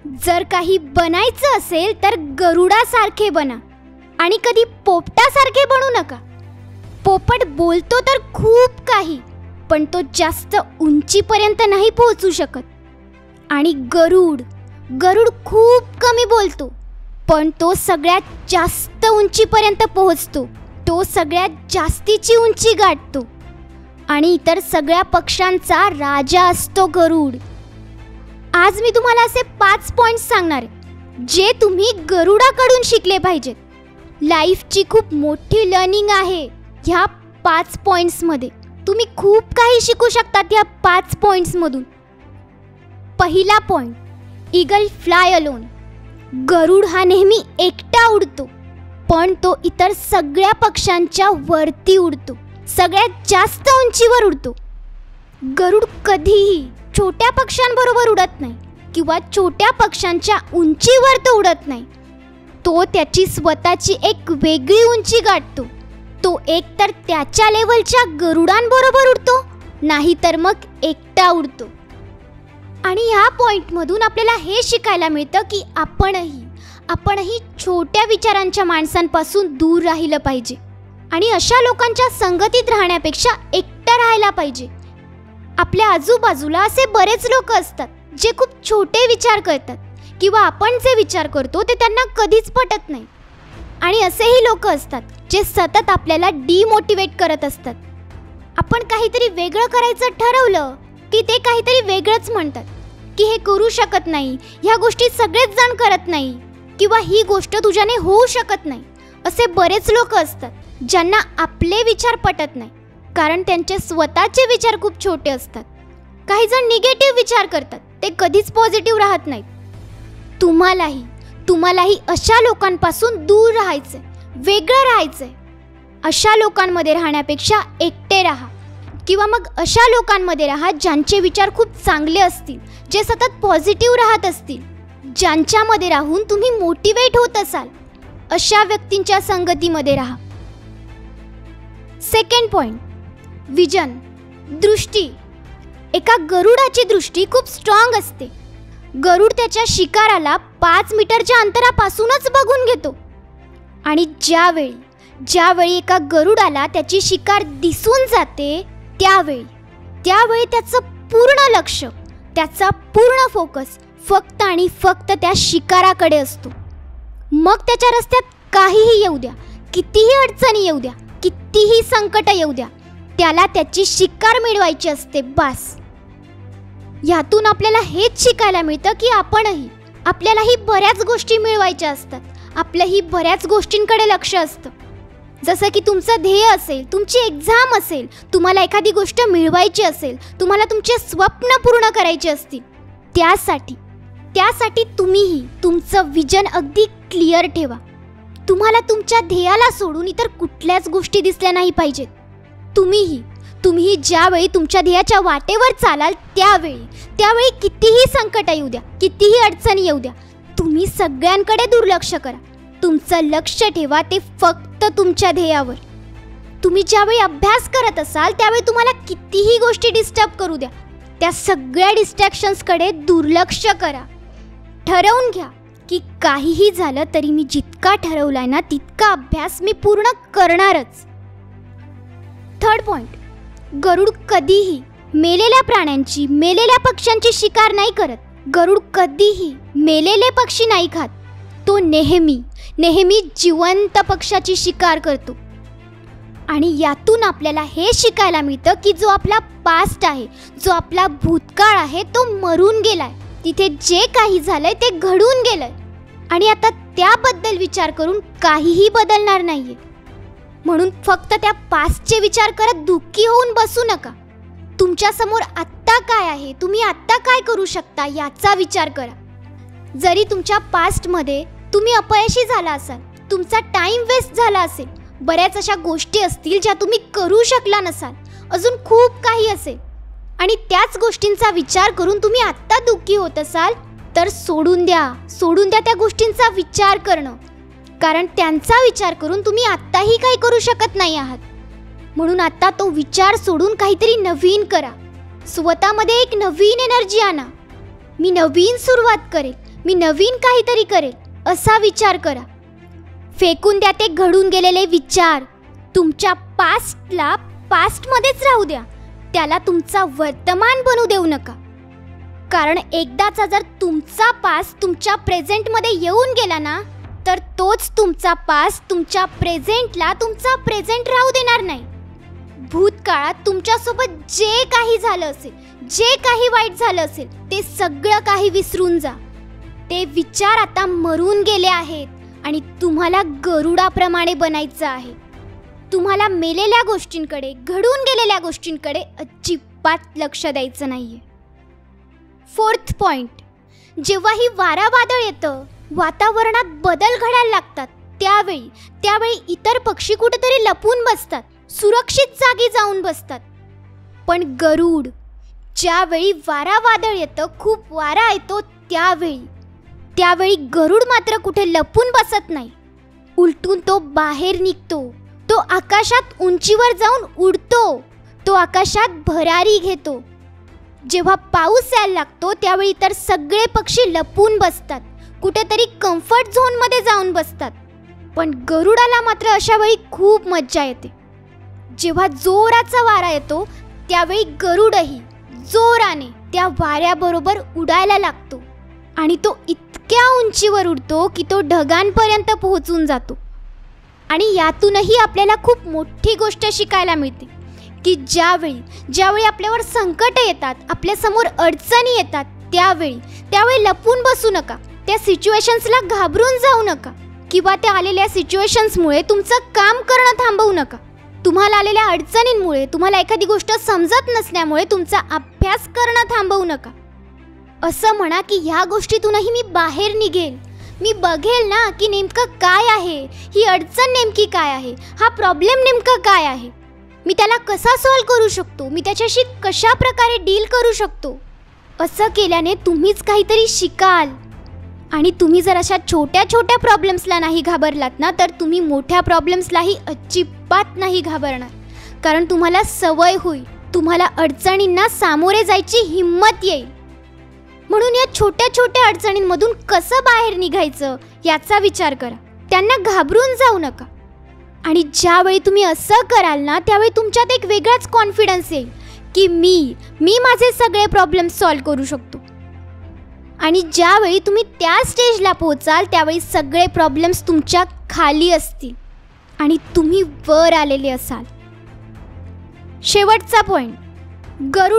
जर काही बनायचं असेल तर गरुडासारखे बना आणि कधी पोपटासारखे बनू नका. पोपट बोलतो तर खूप काही, पण तो जास्त उंचीपर्यंत नाही पोहोचू शकत. आणि गरुड खूप कमी बोलतो, पण तो सगळ्यात जास्त उंचीपर्यंत पोहोचतो. तो सगळ्यात जास्तीची उंची गाठतो आणि इतर सगळ्या पक्ष्यांचा राजा असतो गरुड. आज मी तुम्हाला असे 5 पॉइंट्स सांगणार आहे जे तुम्ही गरुडाकडून शिकले पाहिजेत. लाईफची खूप मोठी लर्निंग आहे ह्या 5 पॉइंट्समध्ये. तुम्ही खूप काही शिकू शकतात ह्या 5 पॉइंट्समधून. पहिला पॉइंट, ईगल फ्लाय अलोन. गरुड हा नेहमी एकटा उडतो, पण तो इतर सगळ्या पक्ष्यांच्या वरती उडतो, सगळ्यात जास्त उंचीवर उडतो. गरुड कधीही छोट्या पक्ष्यांबरोबर उडत नाही किंवा छोट्या पक्ष्यांच्या उंचीवर तो उडत नाही. तो त्याची स्वतःची एक वेगळी उंची गाठतो. तो एकतर त्याच्या लेवलच्या गरुडांबरोबर उडतो, नाहीतर मग एकटा उडतो. आणि ह्या पॉइंटमधून आपल्याला हे शिकायला मिळतं की आपणही छोट्या विचारांच्या माणसांपासून दूर राहिलं पाहिजे आणि अशा लोकांच्या संगतीत राहण्यापेक्षा एकटं राहायला पाहिजे. आपल्या आजूबाजूला असे बरेच लोक असतात जे खूप छोटे विचार करतात किंवा आपण जे विचार करतो ते त्यांना कधीच पटत नाही. आणि असेही लोक असतात जे सतत आपल्याला डिमोटिवेट करत असतात. आपण काहीतरी वेगळं करायचं ठरवलं की ते काहीतरी वेगळंच म्हणतात की हे करू शकत नाही, ह्या गोष्टी सगळेच जण करत नाही, किंवा ही गोष्ट तुझ्याने होऊ शकत नाही. असे बरेच लोक असतात ज्यांना आपले विचार पटत नाही, कारण त्यांचे स्वतःचे विचार खूप छोटे असतात. काही जण निगेटिव्ह विचार करतात, ते कधीच पॉझिटिव्ह राहत नाहीत. तुम्हालाही अशा लोकांपासून दूर राहायचंय, वेगळं राहायचंय. अशा लोकांमध्ये राहण्यापेक्षा एकटे राहा, किंवा मग अशा लोकांमध्ये राहा ज्यांचे विचार खूप चांगले असतील, जे सतत पॉझिटिव्ह राहत असतील, ज्यांच्यामध्ये राहून तुम्ही मोटिवेट होत असाल. अशा व्यक्तींच्या संगतीमध्ये राहा. सेकंड पॉइंट, विजन, दृष्टी. एका गरुडाची दृष्टी खूप स्ट्रॉंग असते. गरुड त्याच्या शिकाराला 5 मीटरच्या अंतरापासूनच बघून घेतो. आणि ज्यावेळी एका गरुडाला त्याची शिकार दिसून जाते, त्यावेळी त्याचं पूर्ण लक्ष, त्याचा पूर्ण फोकस फक्त आणि फक्त त्या शिकाराकडे असतो. मग त्याच्या रस्त्यात काहीही येऊ द्या, कितीही अडचणी येऊ द्या, कितीही संकट येऊ द्या, त्याला त्याची शिकार मिळवायची असते, बास. यातून आपल्याला हेच शिकायला मिळतं की आपल्यालाही बऱ्याच गोष्टी मिळवायच्या असतात. आपल्याही बऱ्याच गोष्टींकडे लक्ष असतं. जसं की तुमचं ध्येय असेल, तुमची एक्झाम असेल, तुम्हाला एखादी गोष्ट मिळवायची असेल, तुम्हाला तुमचे स्वप्न पूर्ण करायचे असतील, त्यासाठी तुम्हीही तुमचं विजन अगदी क्लिअर ठेवा. तुम्हाला तुमच्या ध्येयाला सोडून इतर कुठल्याच गोष्टी दिसल्या नाही पाहिजेत. तुम्हीही ज्यावेळी तुमच्या ध्येयाच्या वाटेवर चालाल, त्यावेळी कितीही संकट येऊ द्या, कितीही अडचणी येऊ द्या, तुम्ही सगळ्यांकडे दुर्लक्ष करा. तुमचं लक्ष ठेवा ते फक्त तुमच्या ध्येयावर. तुम्ही ज्यावेळी अभ्यास करत असाल त्यावेळी तुम्हाला कितीही गोष्टी डिस्टर्ब करू द्या, त्या सगळ्या डिस्ट्रॅक्शन्सकडे दुर्लक्ष करा. ठरवून घ्या की काहीही झालं तरी मी जितका ठरवलाय ना तितका अभ्यास मी पूर्ण करणारच. थर्ड पॉइंट, गरुड कधीही मेलेल्या प्राण्यांची, मेलेल्या पक्ष्यांची शिकार नाही करत. गरुड कधीही मेलेले पक्षी नाही खात. तो नेहमी जिवंत पक्षाची शिकार करतो. आणि यातून आपल्याला हे शिकायला मिळतं की जो आपला पास्ट आहे, जो आपला भूतकाळ आहे, तो मरून गेलाय. तिथे जे काही झालंय ते घडून गेलंय आणि आता त्याबद्दल विचार करून काहीही बदलणार नाहीये. म्हणून फक्त त्या पास्टचे विचार करत दुःखी होऊन बसू नका. तुमच्यासमोर आत्ता काय आहे, तुम्ही आत्ता काय करू शकता याचा विचार करा. जरी तुमच्या पास्टमध्ये तुम्ही अपयशी झाला असाल, तुमचा टाइम वेस्ट झाला असेल, बऱ्याच अशा गोष्टी असतील ज्या तुम्ही करू शकला नसाल, अजून खूप काही असेल, आणि त्याच गोष्टींचा विचार करून तुम्ही आत्ता दुःखी होत असाल, तर सोडून द्या त्या गोष्टींचा विचार करणं. कारण त्यांचा विचार करून तुम्ही आत्ताही काही करू शकत नाही आहात. म्हणून आता तो विचार सोडून काहीतरी नवीन करा. स्वतःमध्ये एक नवीन एनर्जी आणा. मी नवीन सुरुवात करेल, मी नवीन काहीतरी करेल असा विचार करा. फेकून द्या ते घडून गेलेले विचार. तुमच्या पास्टला पास्टमध्येच राहू द्या. त्याला तुमचा वर्तमान बनू देऊ नका. कारण एकदाचा जर तुमचा पास्ट तुमच्या प्रेझेंटमध्ये येऊन गेला ना, तर तोच तुमचा पास्ट तुमच्या प्रेझेंटला तुमचा प्रेझेंट राहू देणार नाही. भूतकाळात तुमच्यासोबत जे काही झालं असेल, जे काही वाईट झालं असेल, ते सगळं काही विसरून जा. ते विचार आता मरून गेले आहेत आणि तुम्हाला गरुडाप्रमाणे बनायचं आहे. तुम्हाला मेलेल्या गोष्टींकडे, घडून गेलेल्या गोष्टींकडे अजिबात लक्ष द्यायचं नाहीये. 4th पॉइंट, जेव्हाही वारा वादळ येतं, वातावरणात बदल घडायला लागतात, त्यावेळी इतर पक्षी कुठेतरी लपून बसतात, सुरक्षित जागी जाऊन बसतात. पण गरुड, ज्यावेळी वारा वादळ येतं, खूप वारा येतो, त्यावेळी गरुड मात्र कुठे लपून बसत नाही. उलटून तो बाहेर निघतो. तो आकाशात उंचीवर जाऊन उडतो. तो आकाशात भरारी घेतो. जेव्हा पाऊस यायला लागतो त्यावेळी तर सगळे पक्षी लपून बसतात, कुठेतरी कम्फर्ट झोनमध्ये जाऊन बसतात. पण गरुडाला मात्र अशा वेळी खूप मज्जा येते. जेव्हा जोराचा वारा येतो त्यावेळी गरुडही जोराने त्या वाऱ्याबरोबर उडायला लागतो आणि तो इतक्या उंचीवर उडतो की तो ढगांपर्यंत पोहोचून जातो. आणि यातूनही आपल्याला खूप मोठी गोष्ट शिकायला मिळते की ज्यावेळी आपल्यावर संकट येतात, आपल्यासमोर अडचणी येतात, त्यावेळी लपून बसू नका. त्या सिच्युएशन्सला घाबरून जाऊ नका किंवा त्या आलेल्या सिच्युएशन्समुळे तुमचं काम करणं थांबवू नका. तुम्हाला आलेल्या अडचणींमुळे, तुम्हाला एखादी गोष्ट समजत नसल्यामुळे तुमचा अभ्यास करणं थांबवू नका. असं म्हणा की ह्या गोष्टीतूनही मी बाहेर निघेल. मी बघेल ना की नेमकं काय आहे, ही अडचण नेमकी काय आहे, हा प्रॉब्लेम नेमका काय आहे, मी त्याला कसा सॉल्व्ह करू शकतो, मी त्याच्याशी कशा प्रकारे डील करू शकतो. असं केल्याने तुम्हीच काहीतरी शिकाल. आणि तुम्ही जर अशा छोट्या छोट्या प्रॉब्लेम्सला नाही घाबरलात ना, तर तुम्ही मोठ्या प्रॉब्लेम्सलाही अजिबात नाही घाबरणार. कारण तुम्हाला सवय होईल, तुम्हाला अडचणींना सामोरे जायची हिंमत येईल. म्हणून या छोट्या छोट्या अडचणींमधून कसं बाहेर निघायचं याचा विचार करा. त्यांना घाबरून जाऊ नका. आणि ज्यावेळी तुम्ही असं कराल ना, त्यावेळी तुमच्यात एक वेगळाच कॉन्फिडन्स येईल की मी माझे सगळे प्रॉब्लेम्स सॉल्व्ह करू शकतो. आणि ज्यावेळी तुम्ही त्या स्टेजला पोहोचाल त्यावेळी सगळे प्रॉब्लेम्स तुमच्या खाली असतील आणि तुम्ही वर आलेले असाल. शेवटचा पॉइंट, गरुड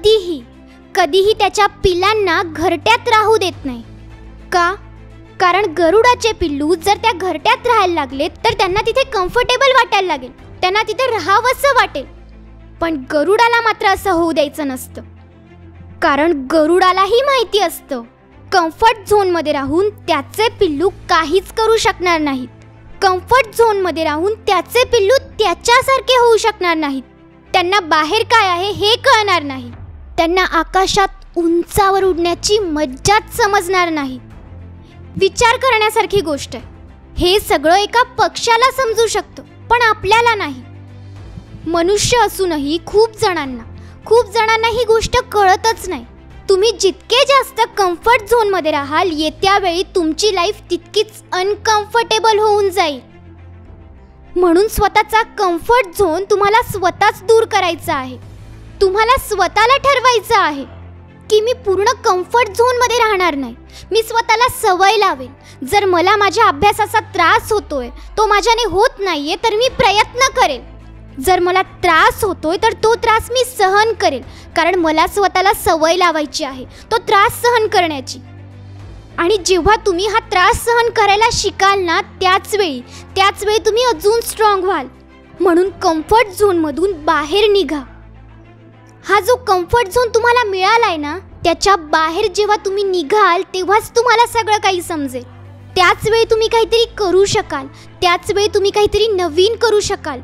कधीही त्याच्या पिल्लांना घरट्यात राहू देत नाही. का? कारण गरुडाचे पिल्लू जर त्या घरट्यात राहायला लागले तर त्यांना तिथे कम्फर्टेबल वाटायला लागेल, त्यांना तिथे राहावंसं वाटेल. पण गरुडाला मात्र असं होऊ द्यायचं नसतं. कारण गरुडालाही माहिती असतं कम्फर्ट झोनमध्ये राहून त्याचे पिल्लू काहीच करू शकणार नाहीत. कम्फर्ट झोनमध्ये राहून त्याचे पिल्लू त्याच्यासारखे होऊ शकणार नाहीत. त्यांना बाहेर काय आहे हे कळणार नाही. त्यांना आकाशात उंचावर उडण्याची मज्जाच समजणार नाही. विचार करण्यासारखी गोष्ट आहे. हे सगळं एका पक्ष्याला समजू शकतं, पण आपल्याला नाही. मनुष्य असूनही खूप जणांना ही गोष्ट कळतच नाही. तुम्ही जितके जास्त कम्फर्ट झोनमध्ये राहाल, येत्या वेळी तुमची लाईफ तितकीच अनकम्फर्टेबल होऊन जाईल. म्हणून स्वतःचा कम्फर्ट झोन तुम्हाला स्वतःच दूर करायचा आहे. तुम्हाला स्वतःला ठरवायचं आहे की मी पूर्ण कम्फर्ट झोनमध्ये राहणार नाही. मी स्वतःला सवय लावेल. जर मला माझ्या अभ्यासाचा त्रास होतोय, तो माझ्याने होत नाहीये, तर मी प्रयत्न करेल. जर मला त्रास होतोय तर तो त्रास मी सहन करेल. कारण मला स्वतःला सवय लावायची आहे तो त्रास सहन करण्याची. आणि जेव्हा तुम्ही हा त्रास सहन करायला शिकाल ना, त्याच वेळी तुम्ही अजून स्ट्रॉंग व्हाल. म्हणून कम्फर्ट झोनमधून बाहेर निघा. हा जो कम्फर्ट झोन तुम्हाला मिळालाय ना, त्याच्या बाहेर जेव्हा तुम्ही निघाल तेव्हाच तुम्हाला सगळं काही समजेल. त्याच वेळी तुम्ही काहीतरी करू शकाल. त्याच वेळी तुम्ही काहीतरी नवीन करू शकाल.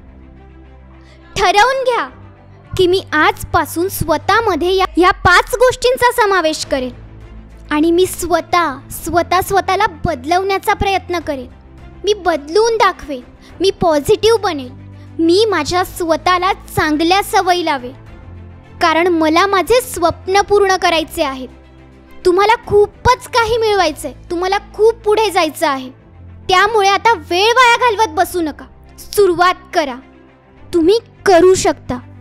ठरवून घ्या की मी आजपासून स्वतःमध्ये या 5 गोष्टींचा समावेश करेल आणि मी स्वतःला बदलवण्याचा प्रयत्न करेन. मी बदलून दाखवेन. मी पॉझिटिव्ह बनेल. मी माझ्या स्वतःला चांगल्या सवयी लावेल. कारण मला माझे स्वप्न पूर्ण करायचे आहेत. तुम्हाला खूपच काही मिळवायचंय, तुम्हाला खूप पुढे जायचं आहे. त्यामुळे आता वेळ वाया घालवत बसू नका. सुरुवात करा. तुम्ही करू शकता.